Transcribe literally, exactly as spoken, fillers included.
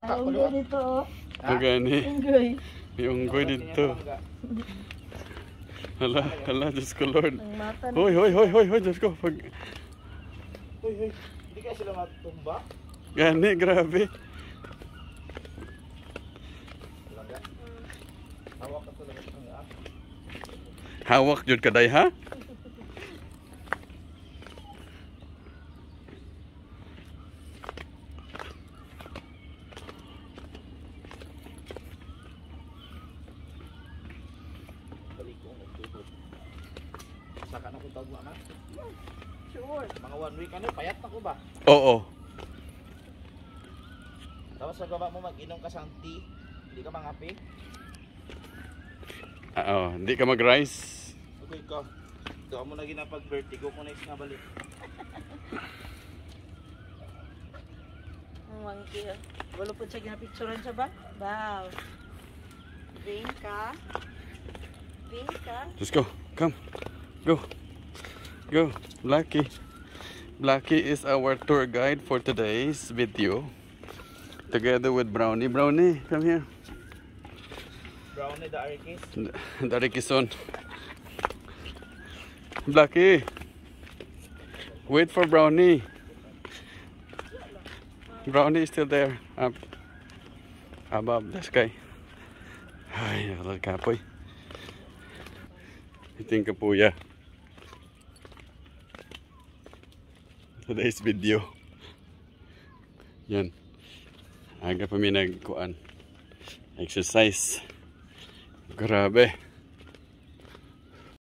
May unggoy dito, oh. Ah, gani. Unggoy. May unggoy dito. Hala, hala, Diyos ko Lord. Ang mata na. Hoy, hoy, hoy, hoy, hoy, Diyos ko. Pag... Hoy, hoy. Hindi kaya sila matumba? Gani, grabe. Talaga? Hawak ka talaga sa nga. Hawak jud kaday, ha? Saka na kung tagwa na. Sure. Mga one week ano, payat na ko ba? Oo. Tapos sa baba mo mag-inom ka sang tea, hindi ka mangapi. Oo, hindi ka mag-rice. Okay ka. Ito mo na ginapag-vertigo ko next nga balik. Ang wangki. Walo po siya ginapicturan siya ba? Wow. Vinka. Vinka. Let's go. Come. Go. Go. Blackie. Blackie is our tour guide for today's video. Together with Brownie. Brownie, come here. Brownie the Arikis. The Rikison. Blackie. Wait for Brownie. Brownie is still there. Up. Above the sky. Ay, nakakapoy. Iting kapuya. Today's video. Yan. Aga pa may nagkuan. Exercise. Grabe.